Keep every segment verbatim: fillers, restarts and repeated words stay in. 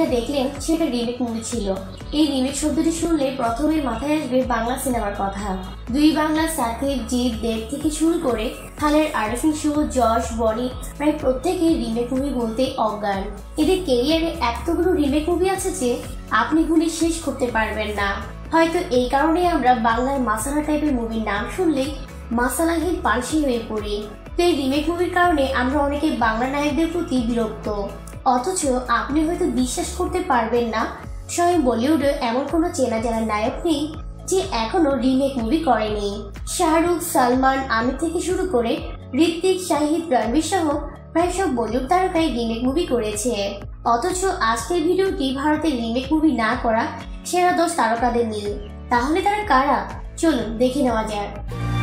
দেখলেন সেটা remake movie ছিল। এই রিমেক শব্দটি শুনলে প্রথমে মাথায় আসবে বাংলা সিনেমার কথা। দুই বাংলা সাকিব, জিৎ, দেব থেকে শুরু করে খালের আরিফিন শুভ, যশ, বনি প্রায় প্রত্যেকেই রিমেক মুভি বলতে অজ্ঞান। এদের কেরিয়ারে এতগুলো রিমেক মুভি আছে যে আপনি গুলি শেষ করতে পারবেন না। হয়তো এই কারণে আমরা বাংলায় মাসালা টাইপের মুভির নাম শুনলেই মাসালাহীন পানসি হয়ে পড়ি। তো এই রিমেক মুভির কারণে আমরা অনেকে বাংলা নায়কদের প্রতি বিরক্ত। অথচ আপনি হয়তো বিশ্বাস করতে পারবেন না, স্বয়ং বলিউডে এমন কোনো চেনা জানা নায়ক নেই যে এখনো রিমেক মুভি করেনি। শাহরুখ, সালমান, আমির থেকে শুরু করে ঋত্বিক, শাহিদ, রণবীর সহ প্রায় সব বলিউড তারকাই রিমেক মুভি করেছে। অথচ আজকের ভিডিওটি ভারতের রিমেক মুভি না করা সেরা দশ তারকাদের নিয়ে। তাহলে তারা কারা? চলুন দেখে নেওয়া যাক।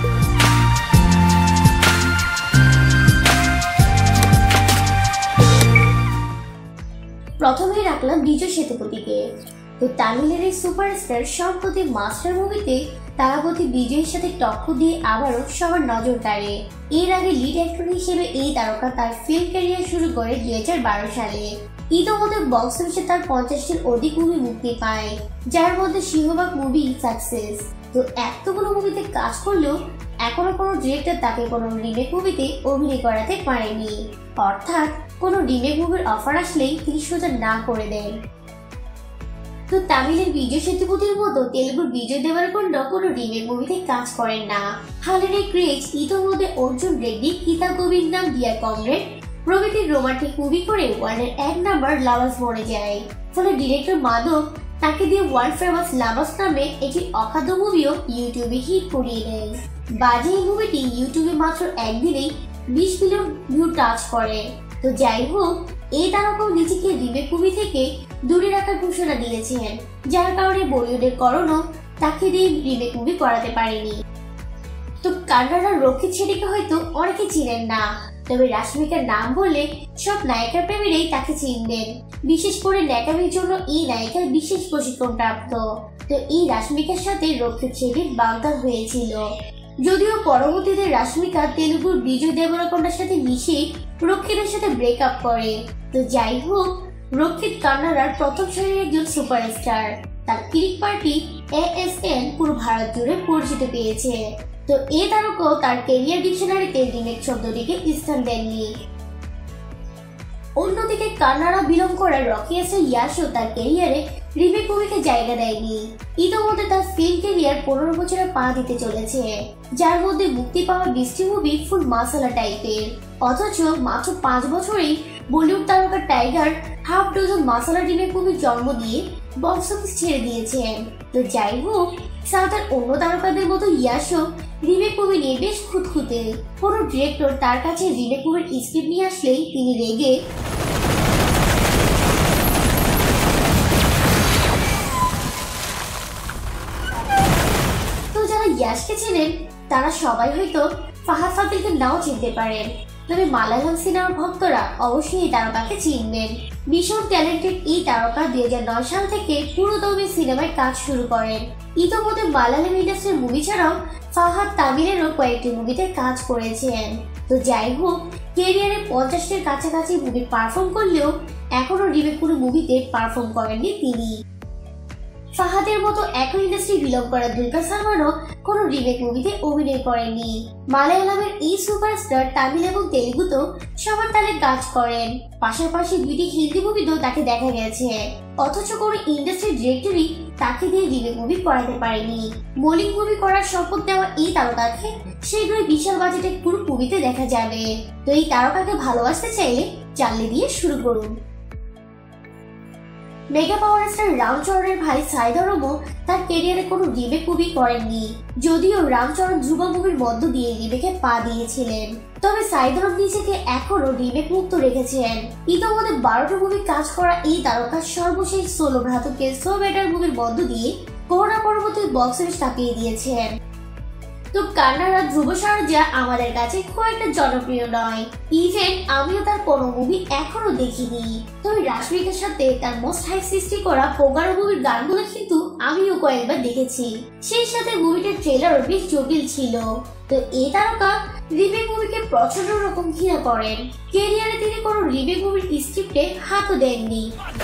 প্রথমেই রাখলাম বিজয় সেতুপতিকে। তো তামিলের এই সুপারস্টার সম্প্রতি মাস্টার মুভিতে তারাপতি বিজয়ের সাথে টক্কর দিয়ে আবারও সবার নজর কাড়ে। এর আগে লিড অ্যাক্টর হিসেবে এই তারকা তার ফিল্ম ক্যারিয়ার শুরু করে দুই হাজার বারো সালে। ইতোমধ্যে বক্স অফিসে তার পঞ্চাশটির অধিক মুভি মুক্তি পায়, যার মধ্যে সিংহভাগ মুভি সাকসেস। তো এতগুলো মুভিতে কাজ করলেও এখনো কোনো ডিরেক্টর তাকে কোনো রিমেক মুভিতে অভিনয় করাতে পারেনি। অর্থাৎ কোনো রিমেক মুভির অফার আসলেই তিনি সোজা না করে দেন। তো তামিলের বিজয় সেতুপতির মতো তেলুগুর বিজয় দেবরকোন্ডা কোনো রিমেক মুভিতে কাজ করেন না। হালের এই ক্রেজ ইতোমধ্যে অর্জুন রেড্ডি, গীতা গোবিন্দম, ডিয়ার কমরেড প্রভৃতির রোমান্টিক মুভি করে ওয়ার্ল্ডের এক নাম্বার লাভার্স বনে যায়। ফলে ডিরেক্টর মাধব তাকে দিয়ে ওয়ার্ল্ড ফেমাস লাভার্স নামে একটি অখাদ্য মুভিও ইউটিউবে হিট করিয়ে দেয়। বাজে এই মুভিটি ইউটিউবে মাত্র একদিনেই বিশ মিলিয়ন ভিউ টাচ করে। তো যাই হোক, এই তারকাও নিজেকে রিমেক মুভি থেকে দূরে রাখার ঘোষণা দিয়েছেন, যার কারণে বলিউডের করণও তাকে দিয়ে রিমেক মুভি করাতে পারেনি। তো কান্নাডার রক্ষিত শেট্টিকে হয়তো অনেকে চিনেন না, তবে রাশমিকার নাম বললে সব নায়িকার প্রেমীরাই তাকে চিনবেন। বিশেষ করে ন্যাকামির জন্য এই নায়িকার বিশেষ প্রশিক্ষণ প্রাপ্ত। তো এই রাশমিকার সাথে রক্ষিত শেট্টির বাগদান হয়েছিল। যদিও পরবর্তীতে রাশমিকা তেলুগুর বিজয় দেবরকোন্ডার সাথে মিশে রক্ষিতের সাথে ব্রেকআপ করে। তো যাই হোক, রক্ষিত কান্নাডার প্রথম সারির একজন সুপারস্টার। তার Kirik Party A S N পুরো ভারত জুড়ে পরিচিত পেয়েছে। তো এ তারকাও তার ক্যারিয়ার ডিকশনারিতে রিমেক শব্দটিকে স্থান দেননি। অন্যদিকে কান্নাডা বিলং করা রকি এসের ইয়াশও তার ক্যারিয়ারে রিমেক মুভিকে জায়গা দেয়নি। ইতোমধ্যে তার ফিল্ম ক্যারিয়ার পনেরো বছরে পা দিতে চলেছে, যার মধ্যে মুক্তি পাওয়া বিশটি মুভি ফুল মাসালা টাইপের। অথচ মাত্র পাঁচ বছরেই বলিউড তারকা Tiger half dozen masala remake মুভির জন্ম দিয়ে বক্স অফিস ছেড়ে দিয়েছেন। তো যাই হোক, সাউথের অন্য তারকাদের মতো ইয়াশও রিমেক মুভি নিয়ে বেশ খুঁতখুঁতে। কোনো ডিরেক্টর তার কাছে রিমেক মুভির স্ক্রিপ্ট নিয়ে আসলেই তিনি রেগে তো যারা ইয়াশকে চেনেন তারা সবাই হয়তো ফাহাদ ফাজিলকে নাও চিনতে পারেন, তবে মালায়ালাম সিনেমার ভক্তরা অবশ্যই এই তারকাকে চিনবেন। ভীষণ ট্যালেন্টেড এই তারকা দুই হাজার নয় সাল থেকে পুরোদমে সিনেমায় কাজ শুরু করেন। ইতোমধ্যে মালায়ালাম ইন্ডাস্ট্রির মুভি ছাড়াও ফাহাদ তামিলেরও কয়েকটি মুভিতে কাজ করেছেন। তো যাই হোক, ক্যারিয়ারে পঞ্চাশটির কাছাকাছি মুভি পারফর্ম করলেও এখনো রিমেক কোনো মুভিতে পারফর্ম করেননি তিনি। ফাহাদের মতো একই ইন্ডাস্ট্রি বিলং করা দুলকার সালমানও কোনো রিমেক মুভিতে অভিনয় করেননি। মালায়ালামের এই সুপারস্টার তামিল এবং তেলুগুতেও সবার তালে কাজ করেন, পাশাপাশি দুইটি হিন্দি মুভিতেও তাকে দেখা গেছে। অথচ কোনো ইন্ডাস্ট্রি ডিরেক্টরই তাকে দিয়ে রিমেক মুভি করাতে পারেনি। মৌলিক মুভি করার শপথ দেওয়া এই তারকাকে শীঘ্রই বিশাল বাজেটের পুরো মুভিতে দেখা যাবে। তো এই তারকাকে ভালোবাসতে চাইলে চাল্লি দিয়ে শুরু করুন। মেগা পাওয়ার স্টার রামচরণের ভাই সাইদ আলমও তার ক্যারিয়ারে কোনো রিমেক মুভি করেননি, যদিও রামচরণ ধ্রুব মুভির মধ্য দিয়ে রিমেকে পা দিয়েছিলেন। তবে সাইদ আলম নিজেকে এখনো রিমেক মুক্ত রেখেছেন। ইতোমধ্যে বারোটা মুভি কাজ করা এই তারকা সর্বশেষ সোলো ভ্রাতুকে সো বেটার মুভির মধ্য দিয়ে করোনা পরবর্তী বক্স অফিস কাঁপিয়ে দিয়েছেন। তো কান্নাডা ধ্রুব সারজা আমাদের কাছে খুব একটা জনপ্রিয় নয়, ইভেন আমিও তার কোনো মুভি এখনো দেখিনি। তবে রাশমিকার সাথে তার মোস্ট হাই সৃষ্টি করা পোগারো মুভির গানগুলো কিন্তু আমিও কয়েকবার দেখেছি। সেই সাথে মুভিটার ট্রেলারও বেশ জটিল ছিল। তো এই তারকা রিমেক মুভিকে প্রচন্ড রকম ঘৃণা করেন। ক্যারিয়ারে তিনি কোনো রিমেক মুভির স্ক্রিপ্টে হাতও দেননি।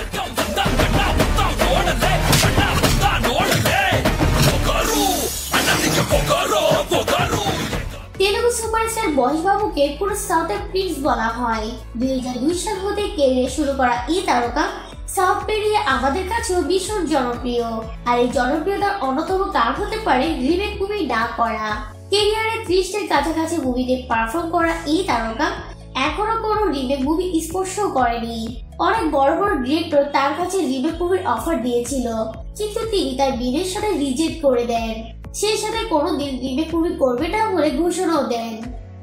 তেলুগু সুপারস্টার মহেশ বাবুকে পুরো সাউথের প্রিন্স বলা হয়। দুই হাজার দুই সাল হতে ক্যারিয়ার শুরু করা এই তারকা সাউথ পেরিয়ে আমাদের কাছেও ভীষণ জনপ্রিয়। আর এই জনপ্রিয়তার অন্যতম কারণ হতে পারে রিমেক মুভি না করা। ক্যারিয়ারে ত্রিশটির কাছাকাছি মুভিতে পারফর্ম করা এই তারকা এখনো কোনো রিমেক মুভি স্পর্শ করেনি। অনেক বড় বড় ডিরেক্টর তার কাছে রিমেক মুভির অফার দিয়েছিল, কিন্তু তিনি তার বিনের সাথে রিজেক্ট করে দেন। সেই সাথে কোনোদিন রিমেক মুভি করবে না বলে ঘোষণাও দেন।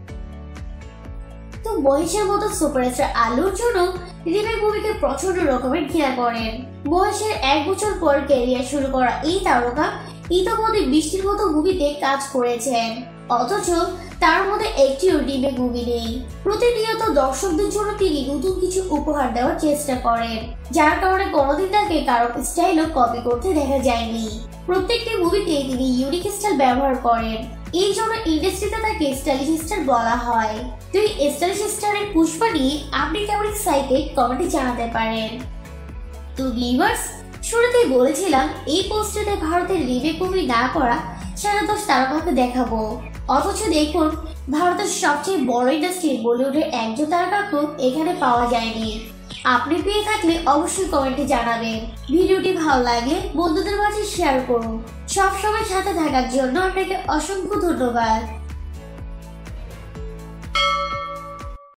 তো মহেশের মতো সুপারস্টার আলু অর্জুন রিমেক মুভিকে প্রচন্ড রকমের ঘৃণা করেন। মহেশের এক বছর পর ক্যারিয়ার শুরু করা এই তারকা ইতিমধ্যে বৃষ্টির মতো মুভিতে কাজ করেছেন, অথচ তার মধ্যে একটিও রিমেক মুভি নেই। প্রতিনিয়ত দর্শকদের জন্য তিনি নতুন কিছু উপহার দেওয়ার চেষ্টা করেন, যার কারণে কোনোদিন তাকে কারো স্টাইলও কপি করতে দেখা যায়নি। প্রত্যেকটি মুভিতে তিনি ইউনিক স্টাইল ব্যবহার করেন, এই জন্য ইন্ডাস্ট্রিতে তাকে স্টাইলিশ স্টার বলা হয়। তো এই স্টাইলিশ স্টারের পুষ্পা নিয়ে আপনি কেমন এক্সাইটেড কমেন্টে জানাতে পারেন। তো ভিউয়ার্স, শুরুতেই বলেছিলাম এই পোস্টারে ভারতের রিমেক মুভি না করা সারা দশ তারকাকে দেখাবো, অথচ দেখুন ভারতের সবচেয়ে বড় ইন্ডাস্ট্রি বলিউডের একজন তারকাকেও এখানে পাওয়া যায়নি। আপনি পেয়ে থাকলে অবশ্যই কমেন্টে জানাবেন। ভিডিওটি ভালো লাগলে বন্ধুদের মাঝে শেয়ার করুন। সবসময় সাথে থাকার জন্য আপনাকে অসংখ্য ধন্যবাদ।